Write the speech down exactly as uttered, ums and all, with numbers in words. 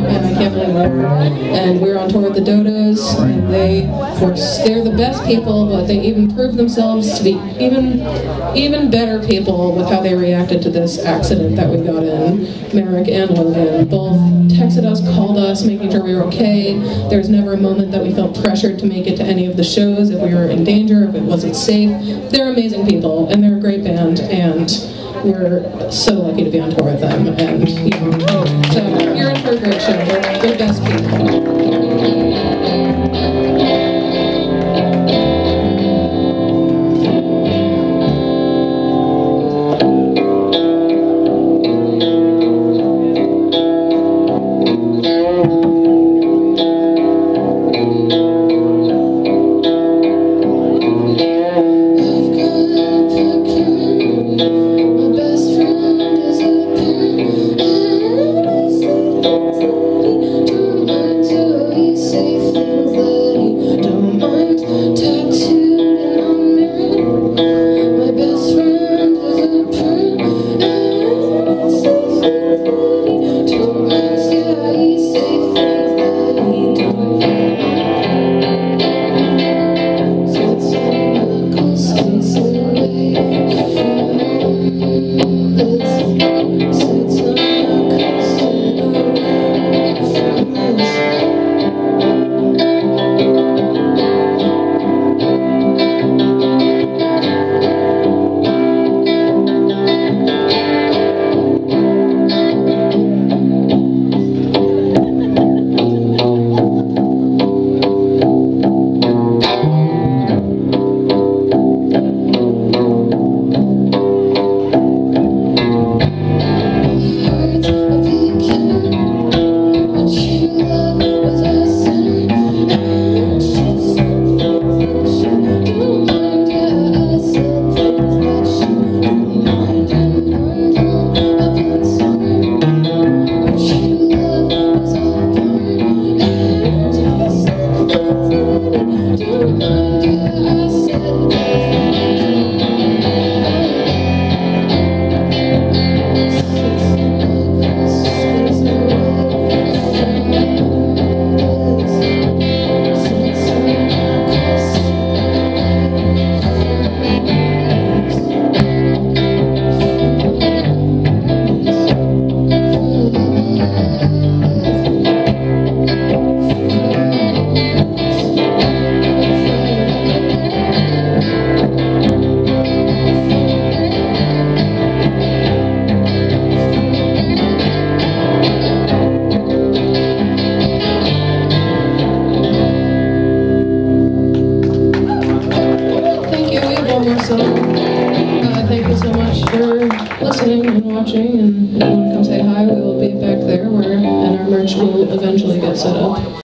and I can't blame them. And we're on tour with the Dodos, and they were, they're the best people, but they even proved themselves to be even, even better people with how they reacted to this accident that we got in. Merrick and Logan both texted us, called us, making sure we were okay. There was never a moment that we felt pressured to make it to any of the shows if we were in danger, if it wasn't safe. They're amazing people, and they're a great band, and we're so lucky to be on tour with them. And you know, so you're in for a great show. They're, they're best people. So, uh, thank you so much for listening and watching, and if you want to come say hi, we will be back there where, and our merch will eventually get set up.